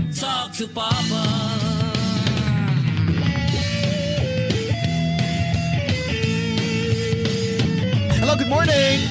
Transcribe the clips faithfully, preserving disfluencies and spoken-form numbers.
Talk to Papa. Hello, good morning.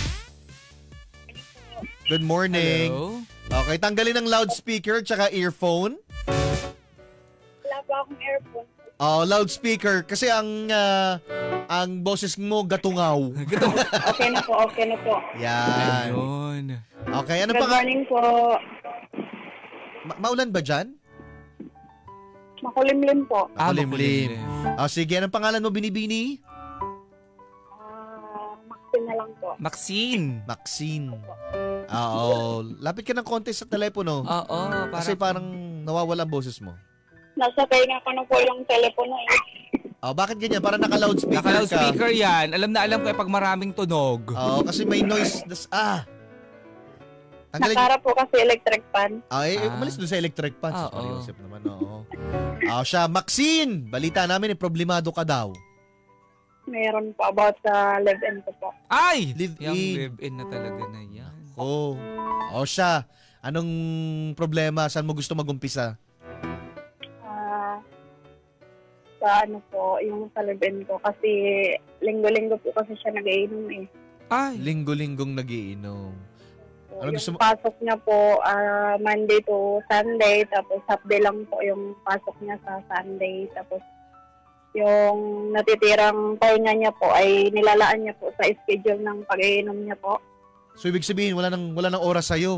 Good morning. Hello? Okay, tanggalin ang loudspeaker tsaka earphone. Wala pa akong earphone. Oh, loudspeaker kasi ang ah, ang boses mo gatungaw. Okay na po, okay na po. Yan. Ayun. Okay, ano Good pa? morning po. Ma- maulan ba dyan? Makulimlim po. Ah, Makulimlim. makulimlim. Oh, sige, anong pangalan mo, Binibini? Ah, Maxine na lang po. Maxine. Maxine. Oo. Lapit ka ng konti sa telepono. Oo, para Kasi parang nawawala ang boses mo. Nasa kanya ko na po yung telepono eh. Oh, bakit ganyan? Parang naka-loudspeaker ka. naka-loudspeaker yan. Alam na alam ko eh pag maraming tunog. Oo, kasi may noise. Das, ah. Tanggalin. Nakara po kasi electric fan. Ay, Ah. umalis doon sa electric pan. Ah, Sus, Maria oo. Josep naman, oo. Ah, siya, Maxine! Balita namin, eh, problemado ka daw. Meron po about sa live-in ko po. Ay! Live Yung in. live-in na talaga na yan. Oh. Oh, siya. Anong problema? Saan mo gusto magumpisa? Ah, sa ano po, yung sa live-in ko. Kasi linggo-linggo po kasi siya nag-iinom eh. Ay! Linggo-linggong nagiinom. So, Ano yung gusto mo- pasok niya po ah, Monday to Sunday, tapos half day lang po yung pasok niya sa Sunday, tapos yung natitirang pahinga niya po ay nilalaan niya po sa schedule ng pag-iinom niya po. So, ibig sabihin, wala nang, wala nang oras sa'yo.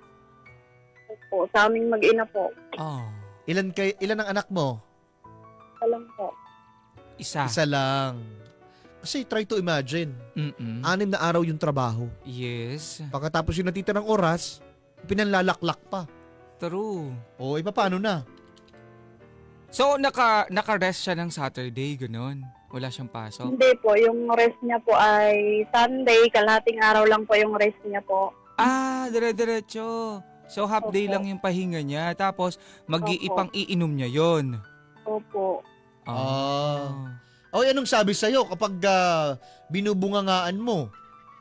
Po sa aming mag-ina po. Oh. Ilan, kay, ilan ang anak mo? Alam po. Isa. Isa lang. Kasi try to imagine. Mm-mm. Anim na araw yung trabaho. Yes. Pagkatapos yung natitirang oras, pinanlalaklak pa. True. O, iba paano na? So, naka, naka-rest siya ng Saturday, ganun? Wala siyang pasok? Hindi po, yung rest niya po ay Sunday, kalahating araw lang po yung rest niya po. Ah, dire-diretso. So, half day Opo. lang yung pahinga niya. Tapos, Opo. mag-iipang iinom niya yon. Opo. Ah. O, anong sabi sa'yo kapag ah, binubungangaan mo?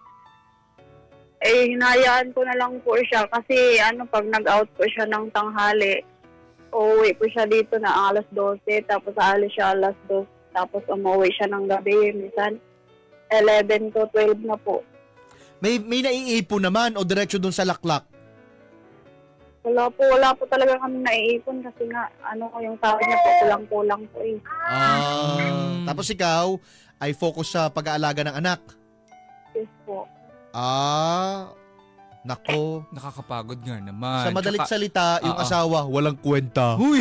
Eh, hinayaan ko na lang po siya kasi ano, pag nag-out po siya ng tanghali, uuwi po siya dito na ang alas dose, tapos aalis siya alas dos, tapos umuwi siya ng gabi, minsan eleven to twelve na po. May, may naiipon naman o diretso dun sa laklak? Wala po, wala po talaga kami naiipon kasi nga, ano, yung tao niya po, kulang-kulang po eh. Ah. Mm. Tapos ikaw ay focus sa pag-aalaga ng anak. Yes po. Ah. Nako. Nakakapagod nga naman. Sa madalit Tsaka- salita, yung Oo. asawa, walang kwenta. Huy!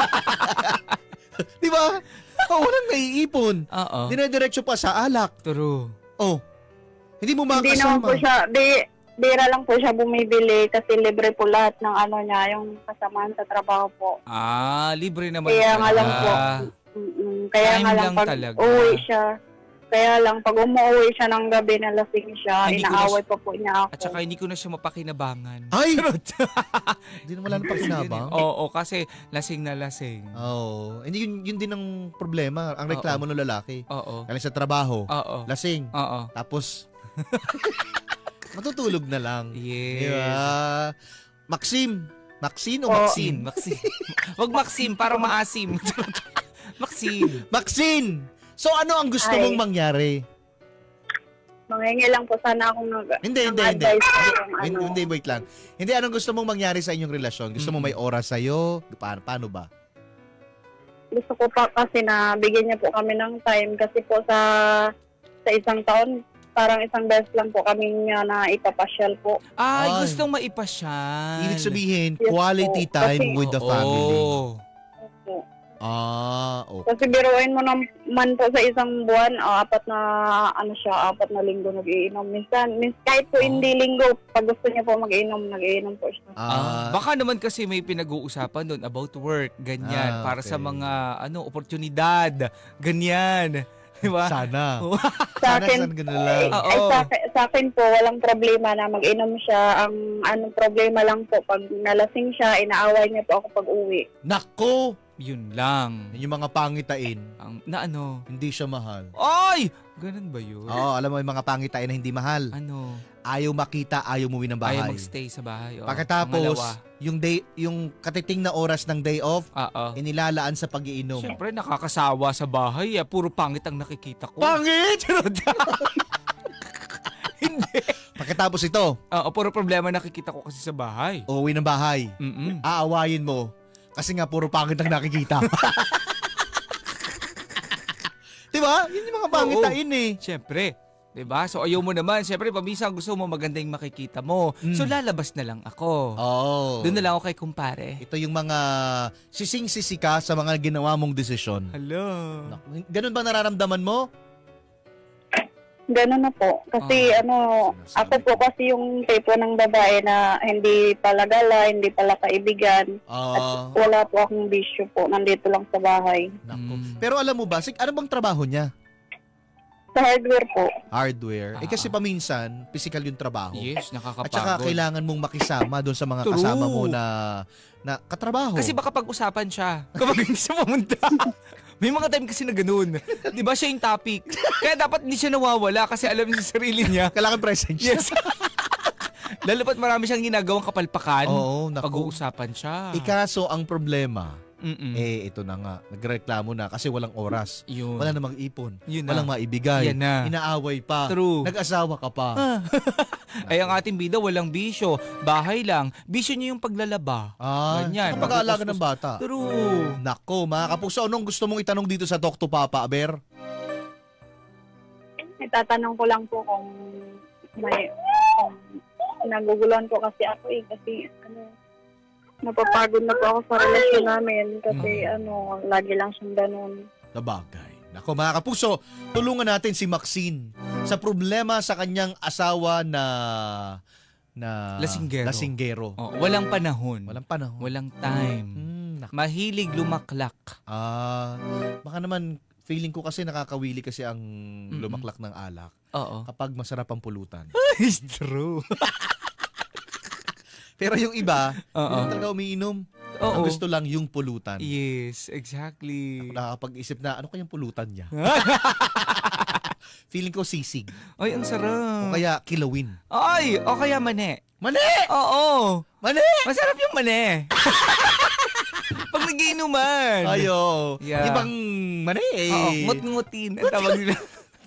Di ba? Oh, walang naiipon. Oo. Dinediretso pa sa alak. True. Oh. Hindi mo Hindi naman makasama. po siya, di, bira lang po siya bumibili kasi libre po lahat ng ano niya, yung kasamaan sa trabaho po. Ah, libre naman Kaya nga lang po. talaga. Mm-mm. Kaya Time nga lang lang pag talaga. uwi siya, kaya lang pag umuwi siya ng gabi na lasing siya, Hindi ko na inaaway siya- pa po niya ako. At saka hindi ko na siya mapakinabangan. Ay! Hindi na wala na pakinabang. Oo, kasi lasing na lasing. Oo. Hindi yun, yun din ang problema. Ang reklamo ng lalaki. Oo. Galing sa trabaho. Oo. Lasing. Oo. Tapos, matutulog na lang. Yes. Di ba? Maxim. Maxine o Oo. Maxine? Maxine. Wag Maxine, para maasim. Maxine. Maxine! So ano ang gusto Ay. mong mangyari? Manghingi lang po sana akong nag Hindi, ng hindi, hindi. advice po Hindi, kung ano. hindi, wait lang. Hindi, anong gusto mong mangyari sa inyong relasyon? Gusto mo Mm. may oras sa'yo? Paano, paano ba? Gusto ko pa kasi na bigyan niya po kami ng time kasi po sa sa isang taon, parang isang beses lang po kami niya na ipapasyal po. Ay, Ay. gustong maipasyal. Ibig sabihin, Yes quality po. time Kasi- with the family. Oo. Opo. Ah, okay. Kasi biruin mo naman po sa isang buwan, ah, apat na, ano siya, apat na linggo nag-iinom. Minsan, mis, kahit po Oh. hindi linggo, pag gusto niya po mag-iinom, nag-iinom po siya. Ah, Ah, baka naman kasi may pinag-uusapan doon about work, ganyan, Ah, para okay. sa mga ano oportunidad, ganyan. Di ba? sana. Oo. Sa Sana, akin, sana ganun lang. Oo. ay, sa, akin- sa akin po, walang problema na mag-inom siya. Ang anong problema lang po, pag nalasing siya, inaaway niya po ako pag uwi. Nako! Yun lang. Yung mga pangitain, Ang, na ano? hindi siya mahal. Ay! Ganun ba yun? Oo, alam mo yung mga pangitain na hindi mahal. Ano? Ayaw makita, ayaw umuwi ng bahay. Ayaw magstay sa bahay. Oo. Pagkatapos, Pangalawa. yung day, yung katiting na oras ng day off, Oo. inilalaan sa pag-iinom. Siyempre, nakakasawa sa bahay. Eh. Puro pangit ang nakikita ko. Pangit! Hindi. Pagkatapos ito, Oo, puro problema nakikita ko kasi sa bahay. uuwi ng bahay, Mm-mm. aawayin mo, kasi nga puro pangit ang nakikita. Diba? Yun yung mga pangitain eh. Siyempre. Diba? So ayaw mo naman. Siyempre, paminsan gusto mo maganda yung makikita mo. Mm. So lalabas na lang ako. Oo. Doon na lang ako kay kumpare. Ito yung mga sising-sisi ka sa mga ginawa mong desisyon. Hello. Naku, ganun ba nararamdaman mo? Ganun na po. Kasi Ah, ano, sinasabi ako po ko. kasi yung tipo ng babae na hindi pala gala, hindi pala kaibigan. At Ah, wala po akong bisyo po. Nandito lang sa bahay. naku. Mm. Pero alam mo ba, sig- ano bang trabaho niya? Sa hardware po. Hardware. Eh Ah. kasi paminsan, physical yung trabaho. Yes, At nakakapagod. saka kailangan mong makisama doon sa mga True. kasama mo na na katrabaho. Kasi baka pag-usapan siya kapag hindi siya pumunta. May mga time kasi na ganun. Di ba siya yung topic? Kaya dapat hindi siya nawawala kasi alam niya sa sarili niya. kailangan present siya. Yes. Lalo pat marami siyang ginagawang kapalpakan. Oo, naku. Pag-uusapan siya. Ikaso ang problema, Mm-mm. eh ito na nga, nagreklamo na kasi walang oras. Yun. Wala namang ipon. Yun na. Walang maibigay. Yan na. Inaaway pa. True. Nag-asawa ka pa. Ay, ang ating bida, walang bisyo. Bahay lang. Bisyo niya yung paglalaba. Ah, Ganyan. saka mag-aalaga Pag- ng bata. True. Nako, mga kapuso, anong gusto mong itanong dito sa Talk to Papa, Aber? Itatanong ko lang po kung may kung naguguluhan po kasi ako eh. Kasi ano, napapagod na po ako sa relasyon namin. Kasi ano, lagi lang siyang ganun. Sabagay. Nako, mga kapuso, tulungan natin si Maxine sa problema sa kanyang asawa na na Lasinggero. lasinggero. Oh, walang panahon. Walang panahon. Walang time. Hmm, nak- Mahilig lumaklak. ah, baka naman feeling ko kasi nakakawili kasi ang Mm-mm. lumaklak ng alak Oo. kapag masarap ang pulutan. It's true. Pero yung iba, Oo. hindi talaga umiinom. Oo. Ang gusto lang yung pulutan. Yes, exactly. Nakakapag-isip na ano kayang pulutan niya. Feeling ko sisig. Ay, ang O sarap. kaya kilawin. Ay, o kaya mani. Mali! Oo. Mali! Masarap yung mani. Pag nagiinuman. Ayo. Yeah. Ibang mani eh. Oo, ngut-ngutin. Ang tawag nila.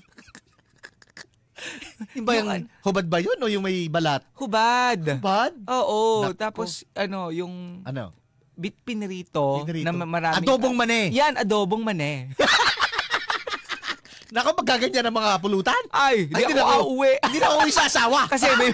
Iba yung Yung- hubad ba yun o yung may balat? Hubad. Hubad? Oo. Nako. Tapos, ano, yung Ano? bit pinirito, Pinirito. na ma- maraming... Adobong mani. Yan, adobong mani. Nako, magkaganyan ng mga pulutan. Ay, hindi Ay, ako hindi na ako- auwi. Hindi na ako isasawa. Kasi may...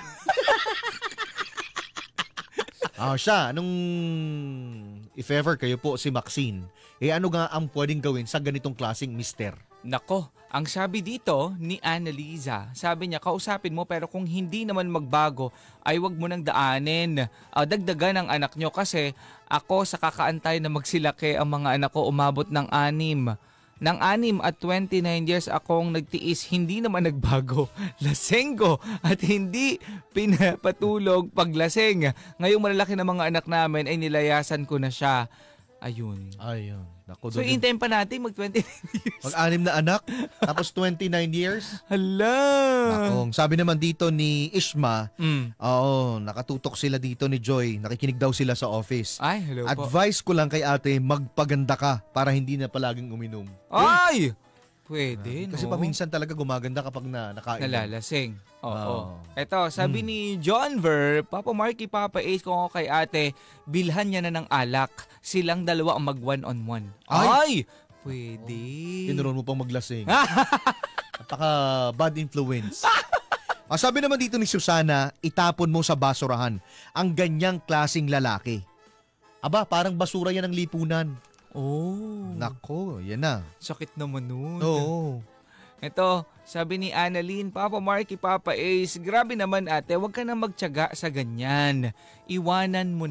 Ah, siya, nung if ever kayo po si Maxine, eh ano nga ang pwedeng gawin sa ganitong klaseng mister? Nako, ang sabi dito ni Annalisa, sabi niya, kausapin mo pero kung hindi naman magbago, ay wag mo nang daanin. Ah, dagdagan ang anak nyo kasi ako sa kakaantay na magsilaki ang mga anak ko umabot ng anim. Nang anim at twenty-nine years akong nagtiis, hindi naman nagbago. Lasenggo at hindi pinapatulog paglaseng. Ngayong malalaki na mga anak namin ay nilayasan ko na siya. Ayun. Ayun. Nako, So, doon yung- intayin pa natin mag-twenty-nine years. Mag-anim na anak, tapos twenty-nine years. Hala! Nakong, sabi naman dito ni Ishma, Mm. oo, nakatutok sila dito ni Joy. Nakikinig daw sila sa office. Ay, hello po. Advice ko lang kay ate, magpaganda ka para hindi na palaging uminom. Ay! Pwede, no? Kasi paminsan talaga gumaganda kapag na nakain. Nalalasing. Oo. Oo. Eto, sabi Hmm. ni John Ver, Papa Marky, Papa Ace, kung ako kay ate, bilhan niya na ng alak. Silang dalawa ang mag one-on-one. Ay! Ay! Pwede. Tinuruan mo pang maglasing. Napaka bad influence. Ah, sabi naman dito ni Susana, itapon mo sa basurahan ang ganyang klasing lalaki. Aba, parang basura yan ng lipunan. Oh. Nako, yan na. Sakit naman nun. Oo. Ito, sabi ni Annalyn, Papa Marky, Papa Ace, grabe naman ate, huwag ka na magtiyaga sa ganyan. Iwanan mo na.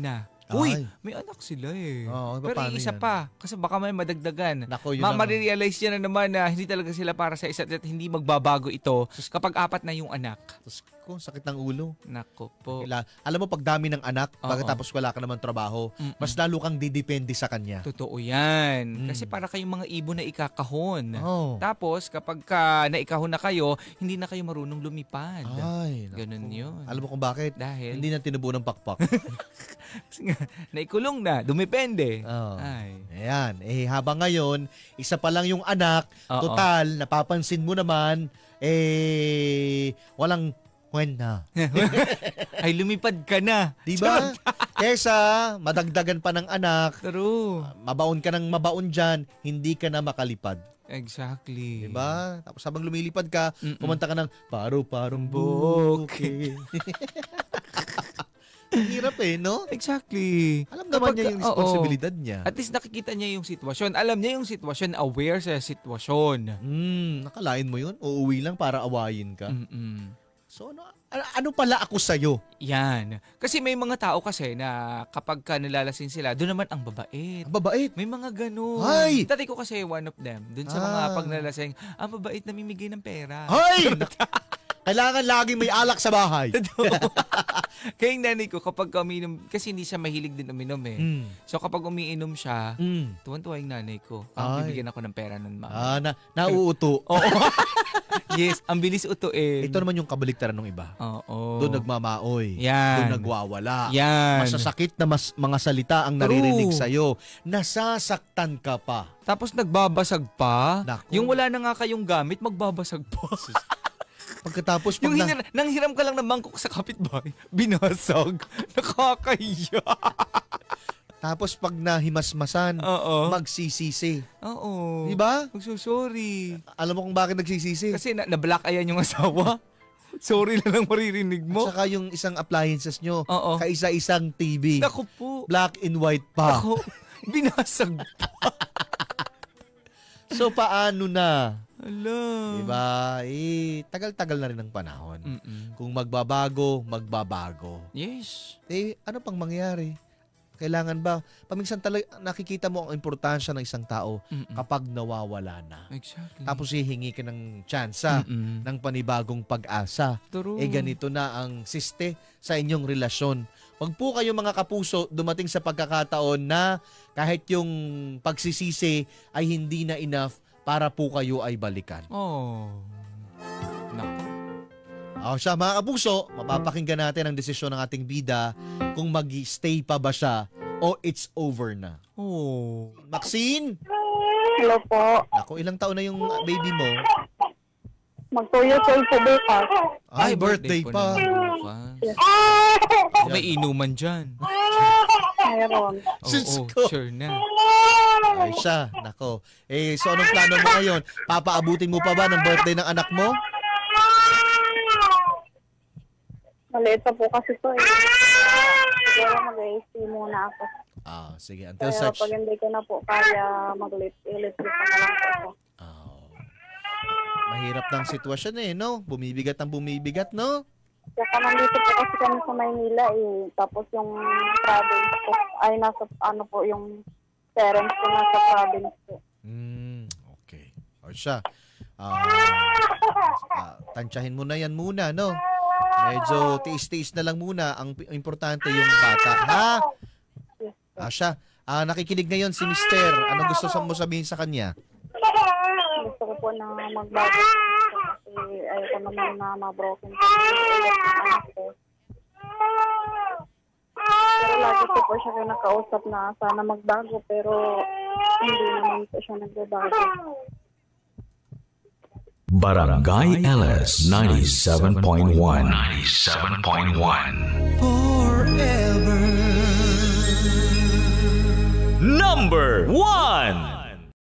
Uy, Ay. may anak sila eh. Oo, Pero paano isa yan? pa, kasi baka may madagdagan. Nako, yun Ma- ang- marirealize niya na naman na hindi talaga sila para sa isa't at hindi magbabago ito kapag apat na yung anak. Tapos ko, sakit ng ulo. Nako po. Kila- Alam mo, pag dami ng anak, Oo. pagkatapos wala ka naman trabaho, Mm-mm. mas lalo kang didepende sa kanya. Totoo yan. Mm. Kasi para kayong mga ibon na ikakahon. Oh. Tapos, kapag ka naikahon na kayo, hindi na kayo marunong lumipad. Ay, naku. Ganun yun. Alam mo kung bakit? Dahil, Hindi na tinubo ng pakpak. kasi nga, naikulong na, dumipende. Oh. Ay. Ayan. Eh, habang ngayon, isa pa lang yung anak, Oo. total, napapansin mo naman, eh, walang when na. Ay, lumipad ka na. Di ba? Kesa, madagdagan pa ng anak, True. mabaon ka ng mabaon dyan, hindi ka na makalipad. Exactly. Di ba? Tapos habang lumilipad ka, Mm-mm. kumanta ka ng paro-parong Bukid. bukid. Ang hirap eh, no? Exactly. Alam naman Kapag- niya yung oo. responsibilidad niya. At least nakikita niya yung sitwasyon. Alam niya yung sitwasyon, aware sa sitwasyon. Hmm, nakalain mo yun? Uuwi lang para awayin ka? Mm-mm. So, ano, ano- ano pala ako sa'yo? Yan. Kasi may mga tao kasi na kapag ka nalalasing sila, doon naman ang babait. Ang babait. May mga ganun. Ay! Dati ko kasi one of them. Doon sa mga Ah. pag nalasing, ang babait namimigay ng pera. Ay! Kailangan laging may alak sa bahay. Kaya yung nanay ko, kapag umiinom, kasi hindi siya mahilig din uminom eh. Mm. So kapag umiinom siya, Mm. tuwan-tuwa yung nanay ko. Ay. Ang bibigyan ako ng pera nun, mama. Ah, na, nauuto. Oo. Yes, ang bilis utuin. Ito naman yung kabaliktaran ng iba. Oo. Doon nagmamaoy. Yan. Doon nagwawala. Yan. Masasakit na mas, mga salita ang True. naririnig sa'yo. Nasasaktan ka pa. Tapos nagbabasag pa. Naku. Yung wala na nga kayong gamit, magbabasag pa. Pagkatapos, pag Yung na, hinir- nanghiram ka lang ng mangkok sa kapitbahay, binasag. Nakakahiya. tapos pag nahimasmasan, Oo. magsisisi. Oo. Di ba? Magsusorry. Alam mo kung bakit nagsisisi? Kasi na- na-black ayan yung asawa. Sorry na lang maririnig mo. At saka yung isang appliances nyo, Oo. kaisa-isang T V. Naku po. Black and white pa. Ako, binasag pa. So paano na? Ala. Diba? Eh, tagal-tagal na rin ang panahon. Mm-mm. Kung magbabago, magbabago. Yes. Eh, ano pang mangyari? Kailangan ba? Paminsan talaga nakikita mo ang importansya ng isang tao Mm-mm. kapag nawawala na. Exactly. Tapos hihingi ka ng tsansa Mm-mm. ng panibagong pag-asa. True. Eh ganito na ang siste sa inyong relasyon. Huwag po kayo mga kapuso dumating sa pagkakataon na kahit yung pagsisisi ay hindi na enough para po kayo ay balikan. Oh. Naku. O siya, mga kapuso, mapapakinggan natin ang desisyon ng ating bida kung mag-stay pa ba siya o it's over na. Oh. Maxine! Hello po. Ako, ilang taon na yung baby mo? Mag-two years old po bukas. Ay, birthday, po pa. naman bukas. Baka may inuman dyan. Mayroon. Oo, Sus oh, ko. sure na. Ay siya, nako. Eh, so anong plano mo ngayon? Papaabutin mo pa ba ng birthday ng anak mo? Maliit pa po kasi to eh. Siguro mag-i-stay muna ako. Ah, sige. Until Pero such... pag hindi ko na po kaya mag-lift, i-lift na lang po ako. Oh. Mahirap ng sitwasyon eh, no? Bumibigat ang bumibigat, no? Saka nandito po kasi kami sa Maynila eh. Tapos yung province po, ay nasa ano po yung parents ko nasa province po. Hmm, okay. O siya. Ah, ah, tansyahin mo na yan muna, no? Medyo tiis-tiis na lang muna. Ang pi- importante yung bata. Ha? Yes, po. Ah, siya. Ah, nakikinig ngayon si Mister. Ano gusto sa- mo sabihin sa kanya? Gusto ko po na magbago. Kasi ayoko naman na ma-broken po ulit ng anak ko. Pero lagi ko po siya kinakausap na sana magbago pero hindi naman po siya nagbabago. Barangay L S ninety-seven point one. ninety-seven point one. Forever. Number one.